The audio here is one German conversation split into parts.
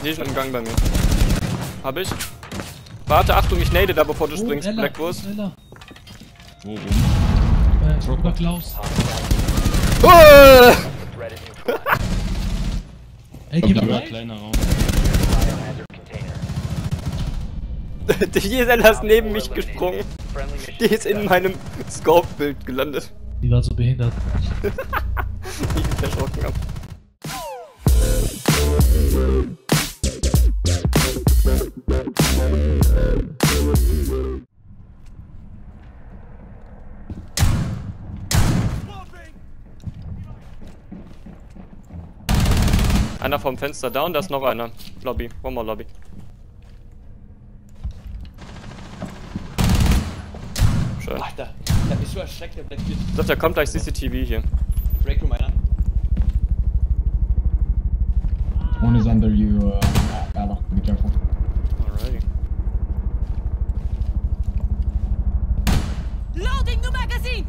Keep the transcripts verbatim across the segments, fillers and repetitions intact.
Die ist im Gang bei mir. Hab ich. Warte, Achtung, ich nade da, bevor du Oh, springst, Ella, Blackwurst. Ella. Wo oben? Äh, über Klaus. Oh! Ey, Kommt geh aber mal ein rein. kleiner Raum. Die Ella ist neben mich gesprungen. Die ist in meinem Scope-Bild gelandet. Die war so behindert. Ich mich erschrocken hab. Einer vom Fenster down, da ist noch einer. Lobby, one more Lobby. Schön. Alter, ich hab mich so erschreckt, der Blackbeard. Ich dachte, da kommt gleich C C T V hier. Breakroom einer. One is under you, uh, Ella. Be careful. Alrighty. Loading new magazine!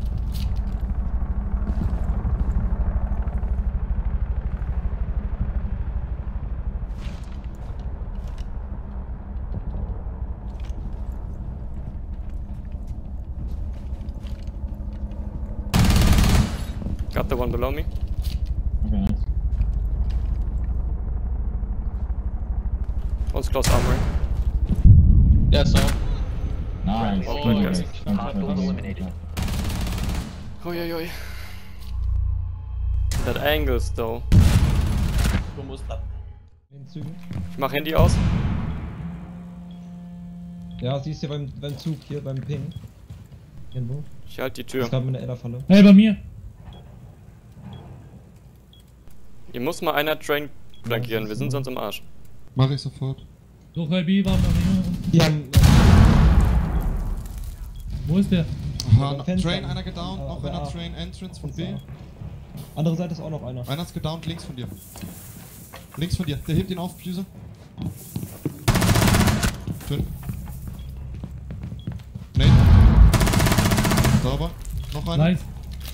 Got the one below me. Okay, nice. One's close armory. Der ist auch. Nice. Oh, Good guys. work. Thank you for the- Uiuiui. That angles though. Du musst ab. In Zügen. Ich mach Handy aus. Ja, sie ist hier beim, beim Zug, hier beim Ping. Irgendwo. Ich halte die Es Tür. gab eine Ella-Falle. Hey, bei mir. Hier muss mal einer Train flankieren, wir sind sonst im Arsch. Mach ich sofort. Doch, L B war bei mir. Die haben. Wo ist der? Aha, beim Fenster. Train, einer gedownt, Aber- noch aber einer A. Train Entrance von B. Fenster. Andere Seite ist auch noch einer. Einer ist gedownt, links von dir. Links von dir, der hebt ihn auf, Düse. Schön. Nate. Sauber. Noch einer. Nice.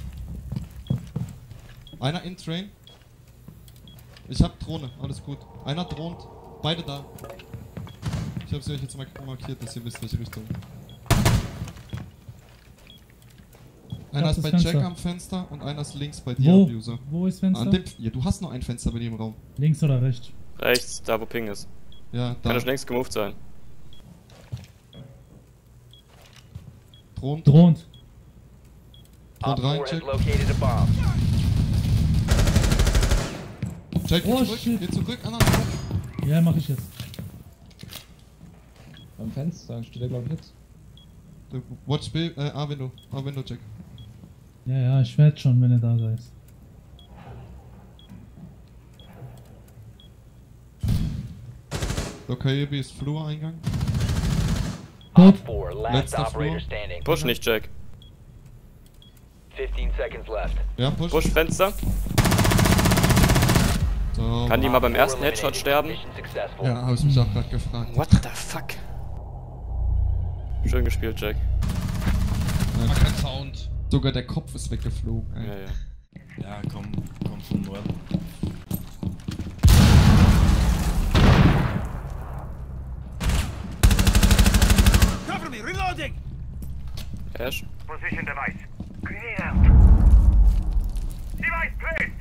Einer in Train. Ich hab Drohne, alles gut. Einer droht, beide da. Ich hab's euch jetzt mal markiert, dass ihr wisst, welche Richtung. Einer das ist bei Fenster. Jack am Fenster und einer ist links bei dir, Wo? Abuser. Wo ist Fenster? An dem, ja, du hast noch ein Fenster bei dir im Raum. Links oder rechts? Rechts, da wo Ping ist. Ja, da. Kann schon längst gemoved sein. Drohnt. Drohend. Drohnt rein, Jack. Jack, geh Oh, zurück, shit. geh zurück, Anna. Ja, mach ich jetzt. Beim Fenster steht er, glaube ich, jetzt. Watch B, äh, A-Window, A-Window, Jack. Ja, ja, ich werd schon, wenn er da ist. So, K E B ist Flur-Eingang. Tot. Letzter Flur. Push nicht, Jack. fifteen seconds left. Ja, push. Push Fenster. So. Kann die mal beim ersten Headshot sterben? Mission successful. Ja, hab ich mich auch gerade gefragt. What the fuck? Schön gespielt, Jack. War kein Sound. Sogar der Kopf ist weggeflogen. Ey. Ja, ja. Ja, komm, komm vom Norden. Cover me, reloading! Ash. Position device. Grenade out. Device placed!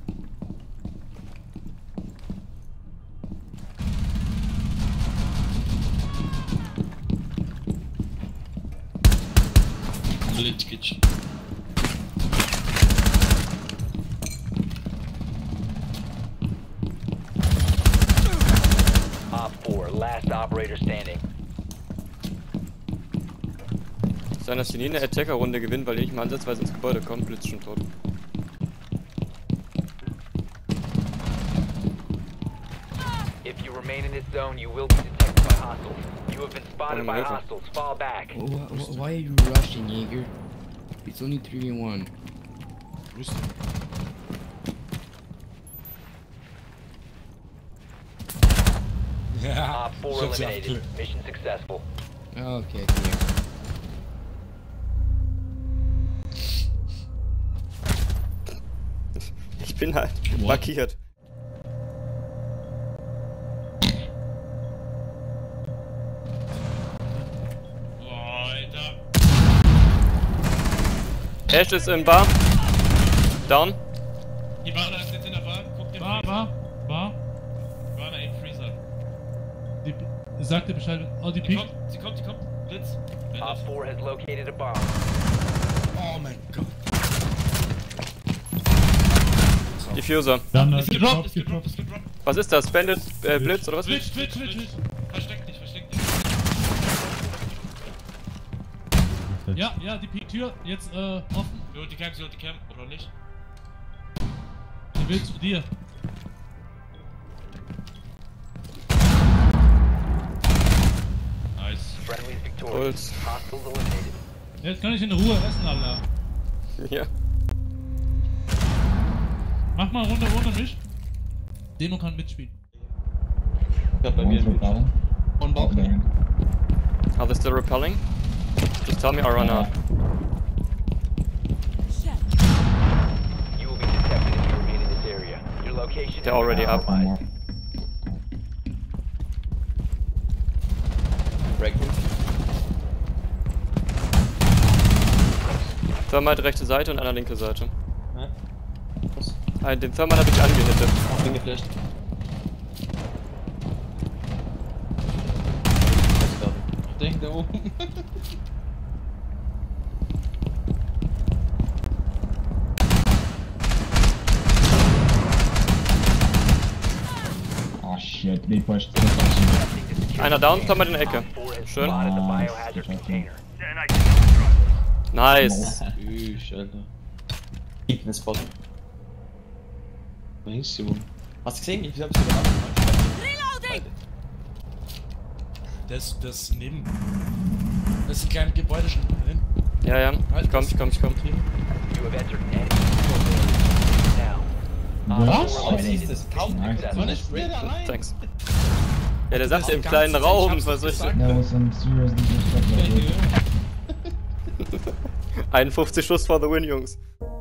Litkic. Op four, last operator standing. Sein, dass die nie eine Attacker-Runde gewinnen, weil die nicht mal ansatzweise ins Gebäude kommen, Blitz schon tot. If you remain in this zone, you will be detected by hostiles. You have been spotted Oh, by never. hostiles. Fall back. Wh- Why are you rushing, Jaeger? It's only three v one. Ja, Op four ich hab's ja eliminated. abgelehnt. Mission successful. Okay, here. Ich bin halt What? markiert. Ash ist in Bar. Down. Die Bar da ist jetzt in der Bar. Guck dir War, war, war. Bar da im Freezer. Die, sag dir Bescheid. Oh, die Die Peak. kommt, sie kommt, sie kommt. Blitz. Op four has located a bomb. Oh mein Gott. Diffuser. Dann äh, Ist gedroppt, gedroppt, ist gedroppt, gedroppt. ist gedroppt. Was ist das? Bandit, äh, Blitz oder was? Twitch, Twitch, Twitch, Twitch. Versteck dich, versteck dich. Ja, ja, die Peak-Tür jetzt äh, offen. Sie holt die Cam, sie holt die Cam, oder nicht? Die will zu dir. Nice. Friendly is victorious. Puls. Hostiles eliminated. Jetzt kann ich in Ruhe essen, Alter. Ja. Mach mal eine Runde ohne mich. Demo kann mitspielen. Ich hab bei mir One's einen repelling. On Oh, balcony. there. Are they still repelling? Just tell me or run out. You will be detected if you remain in this area. Your location They're has already been up. One more. compromised. Break Room. Thermite rechte Seite und einer linke Seite. Ja. Was? Ah, den Thermite habe ich angehittet. Auch bin geflasht. Der hängt da oben. Oh shit, they pushed. Einer down, Thermite in der Ecke. Op four has Schön. spotted the Nice. biohazard container. Nice. Tschüss, Alter. Keep den Spot. Nice, Junge. Hast du gesehen? Ich hab's sogar gemacht. Das, das neben. Das ist ein kleines Gebäude schon drin. Ja, ja. Ich komm, ich komm, ich komm. You have entered an enemy now. Was? Op four Was ist eliminated. das? Kaum Nice. Wann ist der da rein? Thanks. Ja, der sagte im ganz kleinen sicher, Raum, ich hab's was soll ich gesagt. sagen? That was some serious disrespect. Ja, einundfünfzig Schuss for the win, Jungs.